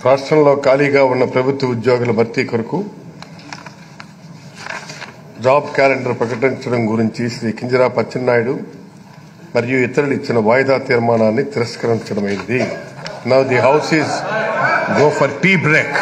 రాష్ట్రంలో ఖాళీగా ఉన్న ప్రభుత్వ ఉద్యోగుల భర్తీ కొరకు జాబ్ క్యాలెండర్ ప్రకటించడం గురించి శ్రీ కింజరాపు అచ్చెన్నాయుడు మరియు ఇతరులు ఇచ్చిన వాయిదా తీర్మానాన్ని తిరస్కరించడమైంది. Now the house is go for tea break.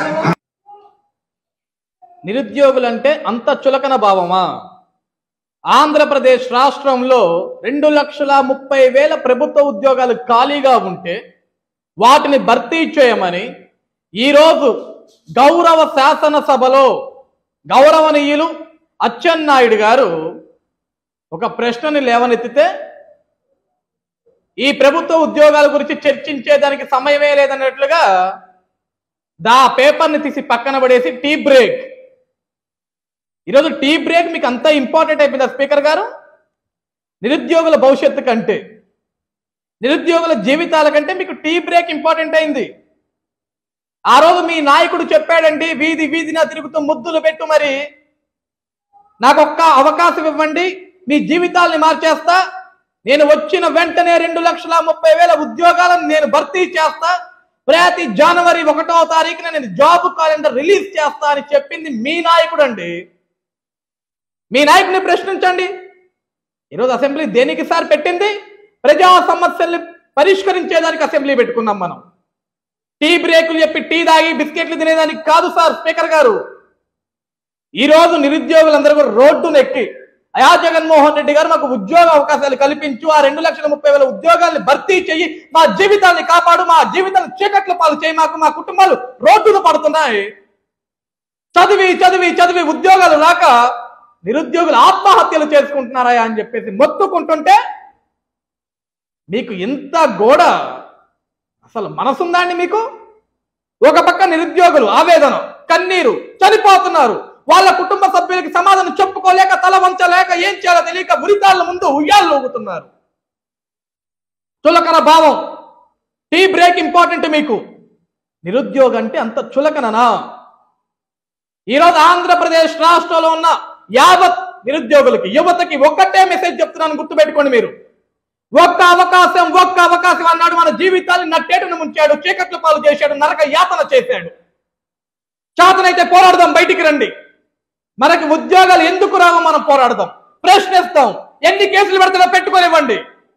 నిరుద్యోగులంటే అంత చులకన భావమా? ఆంధ్రప్రదేశ్ రాష్ట్రంలో 2,30,000 ప్రభుత్వ ఉద్యోగాలు ఖాళీగా ఉంటే వాటిని భర్తీ చేయమని ఈరోజు గౌరవ శాసనసభలో గౌరవనీయులు అచ్చెన్నాయుడు గారు ఒక ప్రశ్నని లేవనెత్తితే ఈ ప్రభుత్వ ఉద్యోగాల గురించి చర్చించేదానికి సమయమే లేదన్నట్లుగా పేపర్ని తీసి పక్కన పడేసి టీ బ్రేక్. ఈరోజు టీ బ్రేక్ మీకు అంత ఇంపార్టెంట్ అయిపోయిందా స్పీకర్ గారు? నిరుద్యోగుల భవిష్యత్తు కంటే, నిరుద్యోగుల జీవితాల కంటే మీకు టీ బ్రేక్ ఇంపార్టెంట్ అయింది. ఆ రోజు మీ నాయకుడు చెప్పాడండి, వీధి వీధిన తిరుగుతూ ముద్దులు పెట్టు, మరి నాకొక్క అవకాశం ఇవ్వండి, మీ జీవితాల్ని మార్చేస్తా, నేను వచ్చిన వెంటనే 2,30,000 ఉద్యోగాలను నేను భర్తీ చేస్తా, ప్రతి జనవరి 1వ తారీఖున నేను జాబ్ క్యాలెండర్ రిలీజ్ చేస్తా అని చెప్పింది మీ నాయకుడు అండి. మీ నాయకుడిని ప్రశ్నించండి. ఈరోజు అసెంబ్లీ దేనికి సార్ పెట్టింది? ప్రజా సమస్యల్ని పరిష్కరించేదానికి అసెంబ్లీ పెట్టుకున్నాం మనం. టీ బ్రేకులు చెప్పి టీ తాగి బిస్కెట్లు తినేదానికి కాదు సార్ స్పీకర్ గారు. ఈరోజు నిరుద్యోగులందరూ కూడా రోడ్డును ఎక్కి, అయా జగన్మోహన్ రెడ్డి గారు మాకు ఉద్యోగ అవకాశాలు కల్పించు, ఆ 2,30,000 ఉద్యోగాల్ని భర్తీ చెయ్యి, మా జీవితాన్ని కాపాడు, మా జీవితాన్ని చీకట్ల పాలు చేయి, మా కుటుంబాలు రోడ్డును పడుతున్నాయి, చదివి చదివి చదివి ఉద్యోగాలు రాక నిరుద్యోగులు ఆత్మహత్యలు చేసుకుంటున్నారా అని చెప్పేసి మొత్తుకుంటుంటే మీకు ఇంత గోడ అసలు మనసుందా అండి మీకు? ఒక పక్క నిరుద్యోగులు ఆవేదన, కన్నీరు, చనిపోతున్నారు, వాళ్ళ కుటుంబ సభ్యులకి సమాధానం చెప్పుకోలేక, తల వంచలేక, ఏం చేయాలో తెలియక ఉరితాళ్ళ ముందు ఉయ్యాళ్ళు ఊగుతున్నారు. చులకన భావం. టీ బ్రేక్ ఇంపార్టెంట్ మీకు. నిరుద్యోగం అంటే అంత చులకననా? ఈరోజు ఆంధ్రప్రదేశ్ రాష్ట్రంలో ఉన్న యావత్ నిరుద్యోగులకి, యువతకి ఒక్కటే మెసేజ్ చెప్తున్నాను, గుర్తుపెట్టుకోండి మీరు. ఒక్క అవకాశం అన్నాడు, మన జీవితాన్ని నట్టేటును ముంచాడు, చీకట్ల పాలు చేశాడు, నరక యాతన చేశాడు. చేతనైతే పోరాడదాం, బయటికి రండి. మనకి ఉద్యోగాలు ఎందుకు రావో మనం పోరాడదాం, ప్రశ్నిస్తాం. ఎన్ని కేసులు పెడతారో పెట్టుకోనివ్వండి.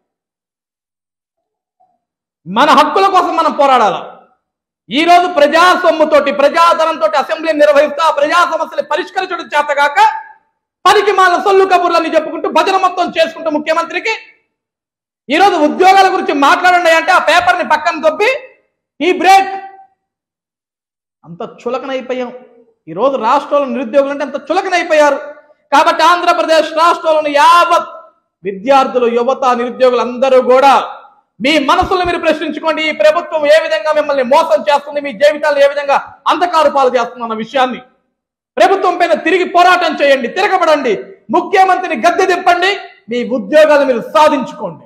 మన హక్కుల కోసం మనం పోరాడాలి. ఈ రోజు ప్రజా సొమ్ముతోటి, ప్రజాధనంతో అసెంబ్లీని నిర్వహిస్తూ ఆ ప్రజా సమస్యలు పరిష్కరించడం చేతగాక పనికి మాల సొల్లు కబుర్లని చెప్పుకుంటూ భజన మొత్తం చేసుకుంటూ ముఖ్యమంత్రికి ఈరోజు ఉద్యోగాల గురించి మాట్లాడండి అంటే ఆ పేపర్ని పక్కన దొబ్బి ఈ బ్రేక్. అంత చులకనైపోయాం. ఈరోజు రాష్ట్రంలో నిరుద్యోగులు అంటే అంత చులకనైపోయారు. కాబట్టి ఆంధ్రప్రదేశ్ రాష్ట్రంలోని యావత్ విద్యార్థులు, యువత, నిరుద్యోగులు అందరూ కూడా మీ మనసులను మీరు ప్రశ్నించుకోండి. ఈ ప్రభుత్వం ఏ విధంగా మిమ్మల్ని మోసం చేస్తుంది, మీ జీవితాలు ఏ విధంగా అంధకార పాలు చేస్తుంది అన్న విషయాన్ని ప్రభుత్వం పైన తిరిగి పోరాటం చేయండి, తిరగబడండి, ముఖ్యమంత్రిని గద్దె దింపండి, మీ ఉద్యోగాలు మీరు సాధించుకోండి.